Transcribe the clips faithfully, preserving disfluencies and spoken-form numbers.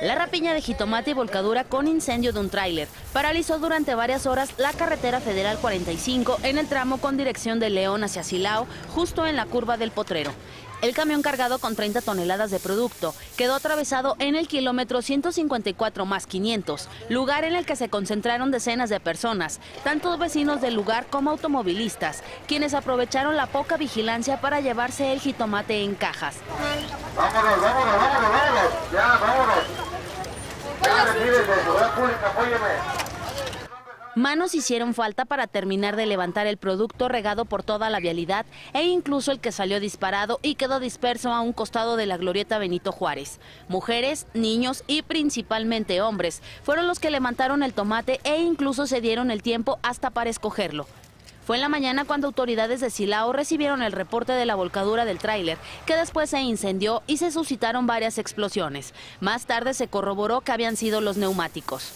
La rapiña de jitomate y volcadura con incendio de un tráiler paralizó durante varias horas la carretera federal cuarenta y cinco en el tramo con dirección de León hacia Silao, justo en la curva del Potrero. El camión cargado con treinta toneladas de producto quedó atravesado en el kilómetro ciento cincuenta y cuatro más quinientos, lugar en el que se concentraron decenas de personas, tanto vecinos del lugar como automovilistas, quienes aprovecharon la poca vigilancia para llevarse el jitomate en cajas. Vámonos, vámonos, vámonos, vámonos, ya, vámonos. Ya, retírese, seguridad pública, apóyeme. Manos hicieron falta para terminar de levantar el producto regado por toda la vialidad e incluso el que salió disparado y quedó disperso a un costado de la glorieta Benito Juárez. Mujeres, niños y principalmente hombres fueron los que levantaron el tomate e incluso se dieron el tiempo hasta para escogerlo. Fue en la mañana cuando autoridades de Silao recibieron el reporte de la volcadura del tráiler, que después se incendió y se suscitaron varias explosiones. Más tarde se corroboró que habían sido los neumáticos.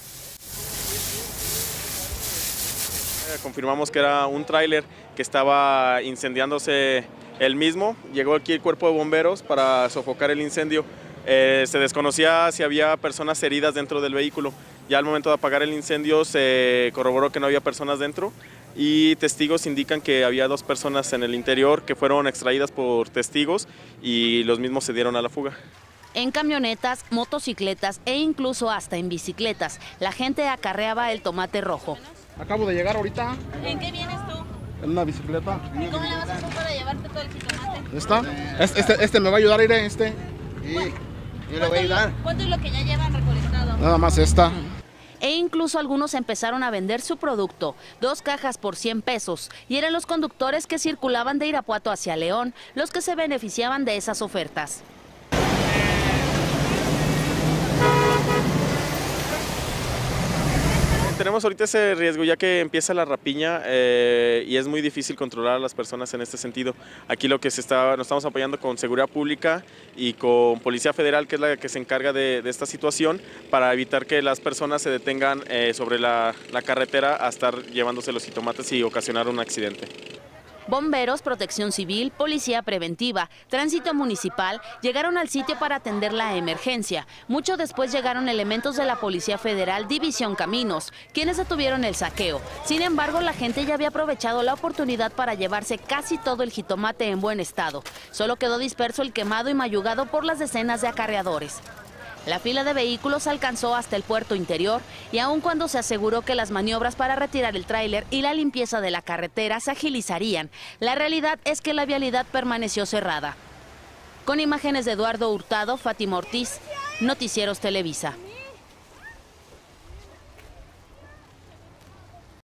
Confirmamos que era un tráiler que estaba incendiándose él mismo. Llegó aquí el cuerpo de bomberos para sofocar el incendio. Eh, se desconocía si había personas heridas dentro del vehículo. Ya al momento de apagar el incendio se corroboró que no había personas dentro y testigos indican que había dos personas en el interior que fueron extraídas por testigos y los mismos se dieron a la fuga. En camionetas, motocicletas e incluso hasta en bicicletas, la gente acarreaba el tomate rojo. Acabo de llegar ahorita. ¿En qué vienes tú? En una bicicleta. ¿Y cómo le vas a hacer para llevarte todo el jitomate? ¿Esta? Este, este, este me va a ayudar a ir en este. Sí, yo le voy a ayudar. ¿Cuánto es lo que ya llevan recolectado? Nada más esta. E incluso algunos empezaron a vender su producto, dos cajas por cien pesos, y eran los conductores que circulaban de Irapuato hacia León los que se beneficiaban de esas ofertas. Tenemos ahorita ese riesgo ya que empieza la rapiña eh, y es muy difícil controlar a las personas en este sentido. Aquí lo que se está, nos estamos apoyando con Seguridad Pública y con Policía Federal, que es la que se encarga de, de esta situación, para evitar que las personas se detengan eh, sobre la, la carretera a estar llevándose los jitomates y ocasionar un accidente. Bomberos, Protección Civil, Policía Preventiva, Tránsito Municipal llegaron al sitio para atender la emergencia. Mucho después llegaron elementos de la Policía Federal, División Caminos, quienes detuvieron el saqueo. Sin embargo, la gente ya había aprovechado la oportunidad para llevarse casi todo el jitomate en buen estado. Solo quedó disperso el quemado y mayugado por las decenas de acarreadores. La fila de vehículos alcanzó hasta el puerto interior y aun cuando se aseguró que las maniobras para retirar el tráiler y la limpieza de la carretera se agilizarían, la realidad es que la vialidad permaneció cerrada. Con imágenes de Eduardo Hurtado, Fátima Ortiz, Noticieros Televisa.